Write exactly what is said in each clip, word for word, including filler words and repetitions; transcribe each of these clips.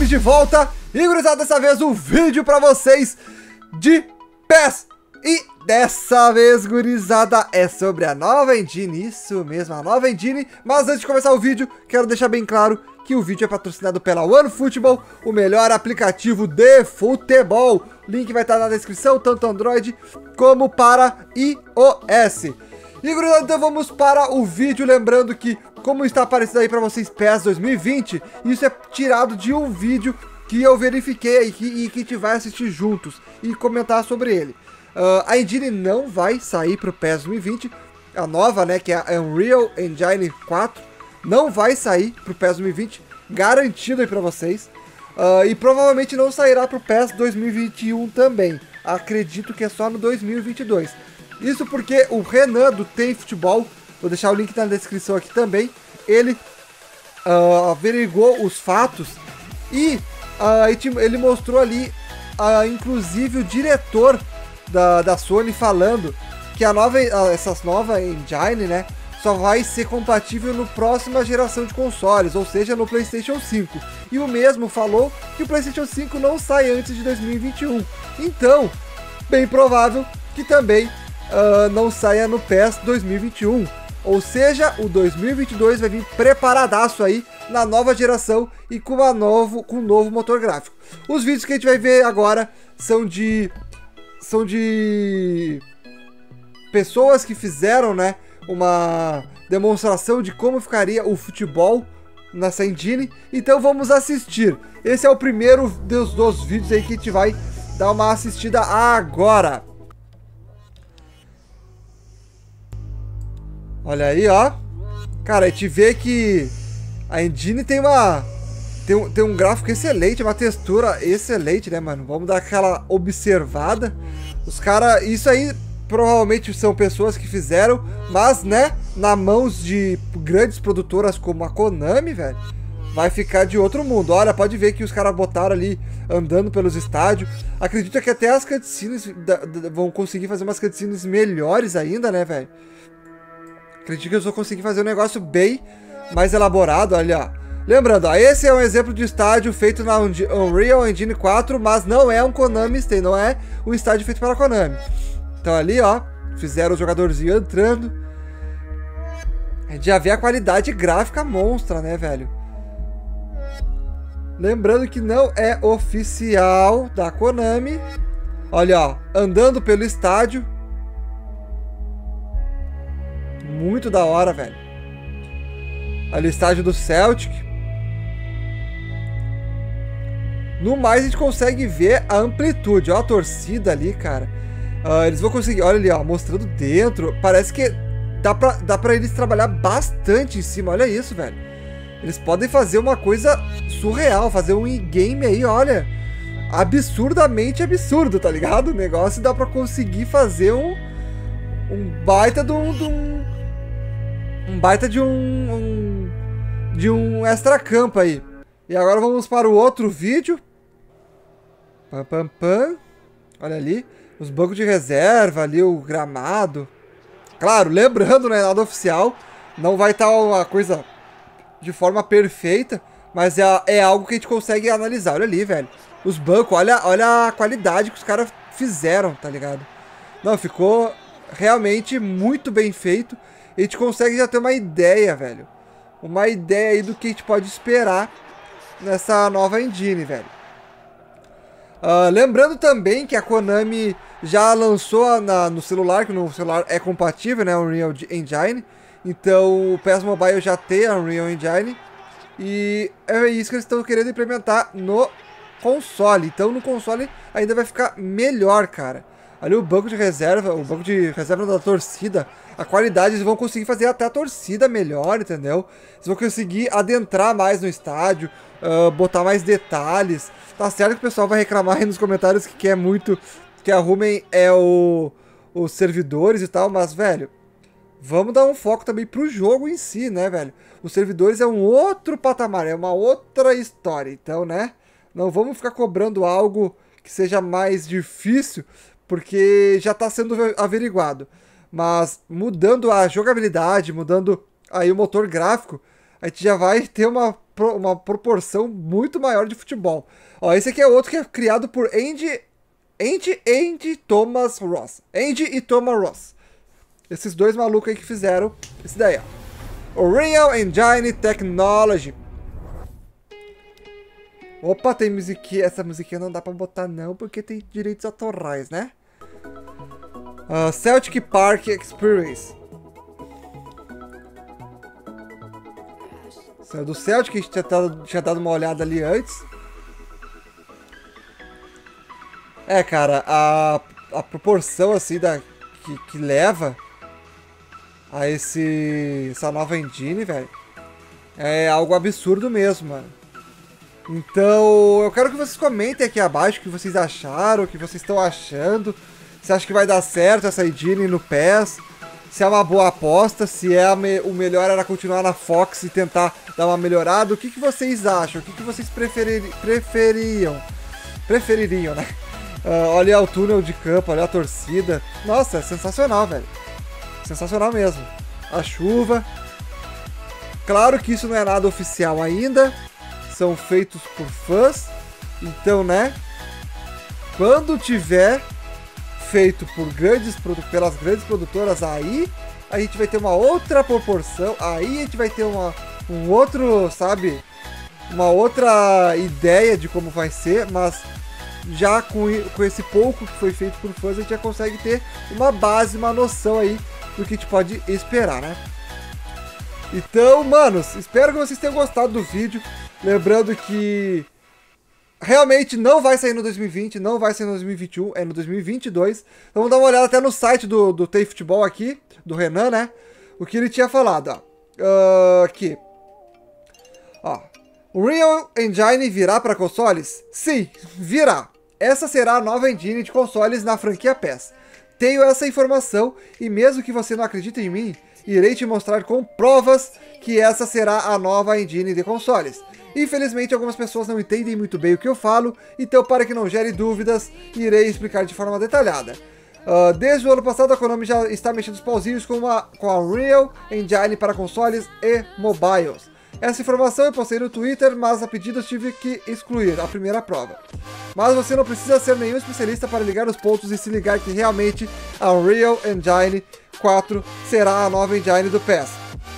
Games de volta e, gurizada, dessa vez um vídeo pra vocês de P E S. E dessa vez, gurizada, é sobre a nova engine, isso mesmo, a nova engine. Mas antes de começar o vídeo, quero deixar bem claro que o vídeo é patrocinado pela OneFootball, o melhor aplicativo de futebol. Link vai estar na descrição, tanto Android como para iOS. E, gurizada, então vamos para o vídeo, lembrando que, como está aparecendo aí para vocês P E S dois mil e vinte, isso é tirado de um vídeo que eu verifiquei e que, e que a gente vai assistir juntos e comentar sobre ele. Uh, a engine não vai sair para o P E S dois mil e vinte, a nova, né, que é a Unreal Engine quatro, não vai sair para o P E S dois mil e vinte, garantido aí para vocês. Uh, e provavelmente não sairá para o P E S dois mil e vinte e um também, acredito que é só no dois mil e vinte e dois. Isso porque o Renan do Tem Futebol, vou deixar o link na descrição aqui também, ele uh, averigou os fatos e uh, ele mostrou ali, uh, inclusive o diretor da, da Sony falando que a nova, uh, essas nova engine, né, só vai ser compatível no próxima geração de consoles, ou seja, no PlayStation cinco. E o mesmo falou que o PlayStation cinco não sai antes de dois mil e vinte e um. Então, bem provável que também Uh, não saia no P E S dois mil e vinte e um, ou seja, o dois mil e vinte e dois vai vir preparadaço aí na nova geração e com, uma novo, com um novo motor gráfico. Os vídeos que a gente vai ver agora são de são de pessoas que fizeram, né, uma demonstração de como ficaria o futebol nessa engine, então vamos assistir. Esse é o primeiro dos, dos vídeos aí que a gente vai dar uma assistida agora. Olha aí, ó. Cara, a gente vê que a engine tem uma... Tem um, tem um gráfico excelente, uma textura excelente, né, mano? Vamos dar aquela observada. Os caras... Isso aí provavelmente são pessoas que fizeram, mas, né, na mãos de grandes produtoras como a Konami, velho, vai ficar de outro mundo. Olha, pode ver que os caras botaram ali, andando pelos estádios. Acredito que até as cutscenes da, da, vão conseguir fazer umas cutscenes melhores ainda, né, velho? Acredito que eu só consegui fazer um negócio bem mais elaborado, olha, ó. Lembrando, ó, esse é um exemplo de estádio feito na Unreal Engine quatro, mas não é um Konami Stadium, não é um estádio feito pela Konami. Então ali, ó, fizeram os jogadorzinhos entrando. A gente já vê a qualidade gráfica monstra, né, velho? Lembrando que não é oficial da Konami. Olha, ó, andando pelo estádio. Muito da hora, velho. Ali o estádio do Celtic. No mais, a gente consegue ver a amplitude. Ó, a torcida ali, cara. Uh, eles vão conseguir... Olha ali, ó, mostrando dentro. Parece que dá pra, dá pra eles trabalhar bastante em cima. Olha isso, velho. Eles podem fazer uma coisa surreal. Fazer um in-game aí, olha. Absurdamente absurdo, tá ligado? O negócio dá pra conseguir fazer um... Um baita de um... De um Um baita de um, um de um extra campo aí. E agora vamos para o outro vídeo. Pam, pam, pam. Olha ali, os bancos de reserva, ali o gramado. Claro, lembrando, não é nada oficial. Não vai estar uma coisa de forma perfeita, mas é, é algo que a gente consegue analisar. Olha ali, velho. Os bancos, olha, olha a qualidade que os caras fizeram, tá ligado? Não, ficou realmente muito bem feito. A gente consegue já ter uma ideia, velho. Uma ideia aí do que a gente pode esperar nessa nova engine, velho. Uh, lembrando também que a Konami já lançou na, no celular, que no celular é compatível, né, Unreal Engine. Então o P E S Mobile já tem a Unreal Engine. E é isso que eles estão querendo implementar no console. Então no console ainda vai ficar melhor, cara. Ali o banco de reserva, o banco de reserva da torcida, a qualidade, eles vão conseguir fazer até a torcida melhor, entendeu? Eles vão conseguir adentrar mais no estádio, uh, botar mais detalhes. Tá certo que o pessoal vai reclamar aí nos comentários que quer muito que arrumem é o, os servidores e tal, mas, velho, vamos dar um foco também pro jogo em si, né, velho? Os servidores é um outro patamar, é uma outra história, então, né? Não vamos ficar cobrando algo que seja mais difícil, porque já está sendo averiguado. Mas mudando a jogabilidade, mudando aí o motor gráfico, a gente já vai ter uma, uma proporção muito maior de futebol. Ó, esse aqui é outro que é criado por Andy, Andy, Andy Thomas Ross. Andy e Thomas Ross. Esses dois malucos aí que fizeram esse daí, ó. Unreal Engine Technology. Opa, tem musiquinha. Essa musiquinha não dá pra botar não, porque tem direitos autorais, né? Uh, Celtic Park Experience. Isso é do Celtic, que a gente tinha dado, tinha dado uma olhada ali antes. É, cara, a, a proporção assim da, que, que leva a esse, essa nova engine, velho, é algo absurdo mesmo, mano. Então, eu quero que vocês comentem aqui abaixo o que vocês acharam, o que vocês estão achando. Se acha que vai dar certo essa engine no P E S, se é uma boa aposta, se é me, o melhor era continuar na Fox e tentar dar uma melhorada. O que, que vocês acham? O que, que vocês preferir, preferiam? Prefeririam, né? Uh, olha o túnel de campo, olha a torcida. Nossa, é sensacional, velho. Sensacional mesmo. A chuva. Claro que isso não é nada oficial ainda. São feitos por fãs. Então, né? Quando tiver feito por grandes, pelas grandes produtoras, aí a gente vai ter uma outra proporção. Aí a gente vai ter uma, um outro, sabe? Uma outra ideia de como vai ser. Mas já com, com esse pouco que foi feito por fãs, a gente já consegue ter uma base, uma noção aí do que a gente pode esperar, né? Então, manos, espero que vocês tenham gostado do vídeo. Lembrando que realmente não vai sair no dois mil e vinte, não vai sair no dois mil e vinte e um, é no dois mil e vinte e dois. Então vamos dar uma olhada até no site do, do T Futebol aqui, do Renan, né? O que ele tinha falado, ó. Uh, aqui. Ó. Unreal Engine virá para consoles? Sim, virá. Essa será a nova engine de consoles na franquia P E S. Tenho essa informação e mesmo que você não acredite em mim, irei te mostrar com provas que essa será a nova engine de consoles. Infelizmente, algumas pessoas não entendem muito bem o que eu falo, então para que não gere dúvidas, irei explicar de forma detalhada. Uh, desde o ano passado, a Konami já está mexendo os pauzinhos com, uma, com a Unreal Engine para consoles e mobiles. Essa informação eu postei no Twitter, mas a pedido tive que excluir a primeira prova. Mas você não precisa ser nenhum especialista para ligar os pontos e se ligar que realmente a Unreal Engine quatro será a nova engine do P E S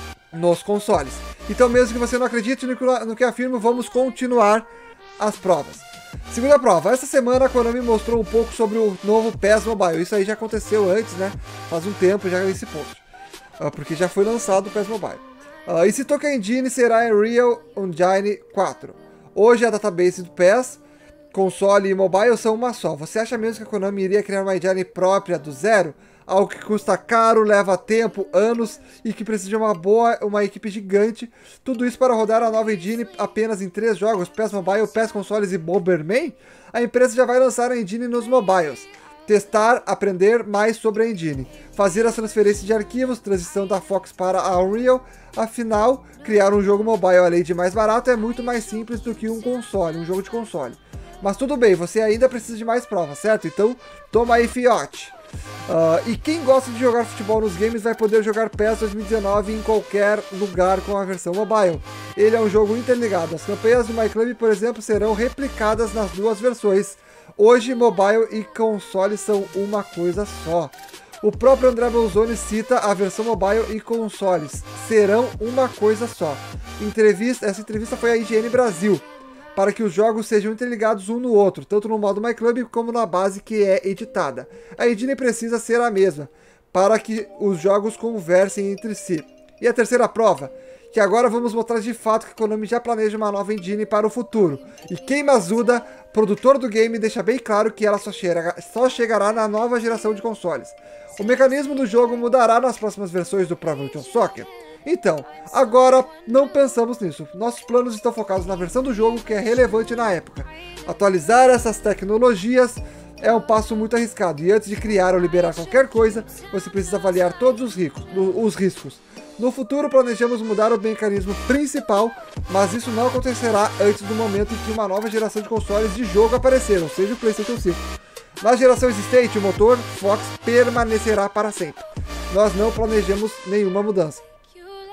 nos consoles. Então, mesmo que você não acredite no que, no que afirmo, vamos continuar as provas. Segunda prova. Essa semana a Konami mostrou um pouco sobre o novo P E S Mobile. Isso aí já aconteceu antes, né? Faz um tempo já nesse post. Uh, porque já foi lançado o P E S Mobile. Uh, e citou que a engine será a Unreal Engine quatro. Hoje a database do P E S, console e mobile são uma só. Você acha mesmo que a Konami iria criar uma engine própria do zero? Algo que custa caro, leva tempo, anos e que precisa de uma boa, uma equipe gigante. Tudo isso para rodar a nova engine apenas em três jogos, P E S Mobile, P E S Consoles e Bomberman? A empresa já vai lançar a engine nos mobiles. Testar, aprender mais sobre a engine. Fazer as transferências de arquivos, transição da Fox para a Unreal. Afinal, criar um jogo mobile além de mais barato é muito mais simples do que um console, um jogo de console. Mas tudo bem, você ainda precisa de mais provas, certo? Então, toma aí, fiote. Uh, e quem gosta de jogar futebol nos games vai poder jogar P E S dois mil e dezenove em qualquer lugar com a versão mobile. Ele é um jogo interligado. As campanhas do MyClub, por exemplo, serão replicadas nas duas versões. Hoje, mobile e console são uma coisa só. O próprio André Bolzoni cita a versão mobile e consoles serão uma coisa só. Entrevista, essa entrevista foi à I G N Brasil, para que os jogos sejam interligados um no outro, tanto no modo MyClub como na base que é editada. A engine precisa ser a mesma, para que os jogos conversem entre si. E a terceira prova, que agora vamos mostrar de fato que a Konami já planeja uma nova engine para o futuro. E Kei Masuda, produtor do game, deixa bem claro que ela só, chega, só chegará na nova geração de consoles. O mecanismo do jogo mudará nas próximas versões do Pro Evolution Soccer. Então, agora não pensamos nisso. Nossos planos estão focados na versão do jogo que é relevante na época. Atualizar essas tecnologias é um passo muito arriscado. E antes de criar ou liberar qualquer coisa, você precisa avaliar todos os, ricos, os riscos. No futuro, planejamos mudar o mecanismo principal, mas isso não acontecerá antes do momento em que uma nova geração de consoles de jogo aparecer, ou seja, o PlayStation cinco. Na geração existente, o motor Fox permanecerá para sempre. Nós não planejamos nenhuma mudança.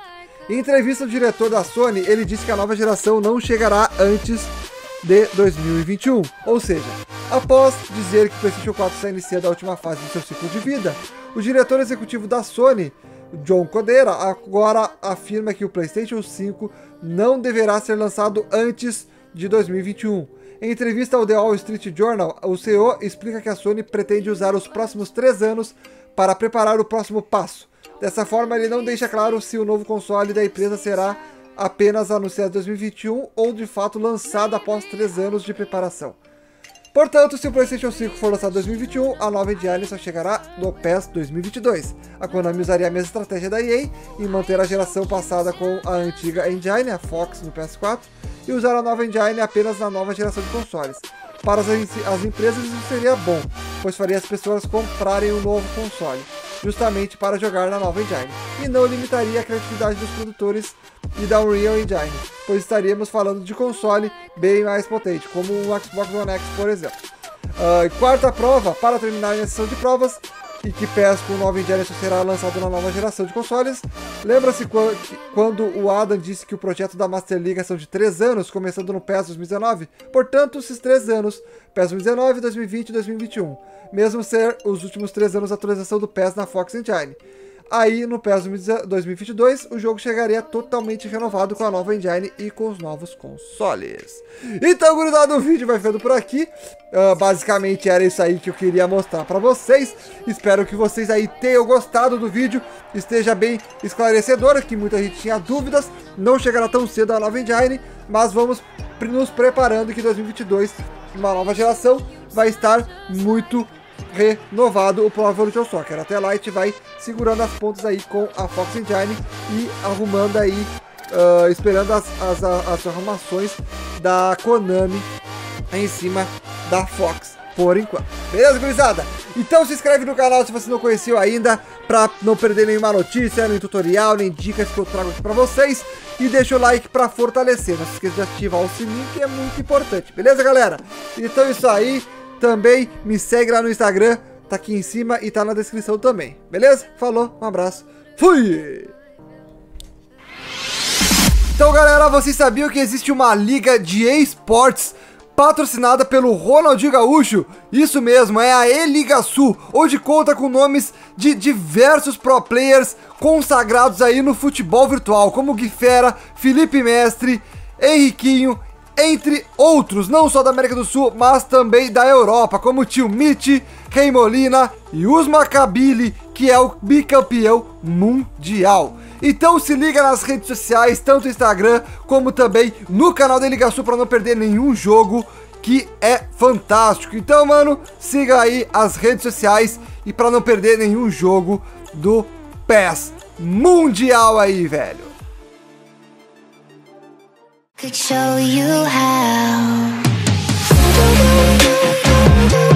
Em entrevista, o diretor da Sony, ele disse que a nova geração não chegará antes de dois mil e vinte e um, ou seja, após dizer que o PlayStation quatro está iniciando a última fase do seu ciclo de vida, o diretor executivo da Sony, John Codera, agora afirma que o PlayStation cinco não deverá ser lançado antes de dois mil e vinte e um. Em entrevista ao The Wall Street Journal, o C E O explica que a Sony pretende usar os próximos três anos para preparar o próximo passo. Dessa forma, ele não deixa claro se o novo console da empresa será apenas anunciado em dois mil e vinte e um ou de fato lançado após três anos de preparação. Portanto, se o PlayStation cinco for lançado em dois mil e vinte e um, a nova engine só chegará no P E S dois mil e vinte e dois. A Konami usaria a mesma estratégia da E A em manter a geração passada com a antiga engine, a Fox, no P S quatro, e usar a nova engine apenas na nova geração de consoles. Para as, as empresas isso seria bom, pois faria as pessoas comprarem um novo console, justamente para jogar na nova engine, e não limitaria a criatividade dos produtores e da Unreal Engine, pois estaríamos falando de console bem mais potente, como o Xbox One X, por exemplo. Uh, quarta prova, para terminar a sessão de provas, e que P E S com nova engine só será lançado na nova geração de consoles. Lembra-se quando o Adam disse que o projeto da Master League são de três anos, começando no P E S dois mil e dezenove? Portanto, esses três anos, P E S dois mil e dezenove, dois mil e vinte e dois mil e vinte e um, mesmo ser os últimos três anos de atualização do P E S na Fox Engine. Aí, no P E S dois mil e vinte e dois, o jogo chegaria totalmente renovado com a nova engine e com os novos consoles. Então, gurizada, o vídeo vai ficando por aqui. Uh, basicamente, era isso aí que eu queria mostrar pra vocês. Espero que vocês aí tenham gostado do vídeo, esteja bem esclarecedor, que muita gente tinha dúvidas. Não chegará tão cedo a nova engine, mas vamos nos preparando que dois mil e vinte e dois, uma nova geração, vai estar muito renovado o Pro Evolution Soccer. Até lá a gente vai segurando as pontas aí com a Fox Engine e arrumando aí, uh, esperando as, as, as arrumações da Konami em cima da Fox por enquanto. Beleza, gurizada? Então se inscreve no canal se você não conheceu ainda, pra não perder nenhuma notícia, nem tutorial, nem dicas que eu trago aqui pra vocês. E deixa o like pra fortalecer. Não se esqueça de ativar o sininho, que é muito importante. Beleza, galera? Então é isso aí. Também me segue lá no Instagram, tá aqui em cima e tá na descrição também. Beleza? Falou, um abraço, fui! Então, galera, vocês sabiam que existe uma liga de esportes patrocinada pelo Ronaldinho Gaúcho? Isso mesmo, é a E-Liga Sul, onde conta com nomes de diversos pro players consagrados aí no futebol virtual, como Gui Fera, Felipe Mestre, Henriquinho, entre outros, não só da América do Sul, mas também da Europa, como o Tio Mitch, Rei Molina e Usman Kabili, que é o bicampeão mundial. Então se liga nas redes sociais, tanto no Instagram como também no canal da E-Liga Sul, para não perder nenhum jogo, que é fantástico. Então, mano, siga aí as redes sociais e para não perder nenhum jogo do P E S mundial aí, velho. Could show you how.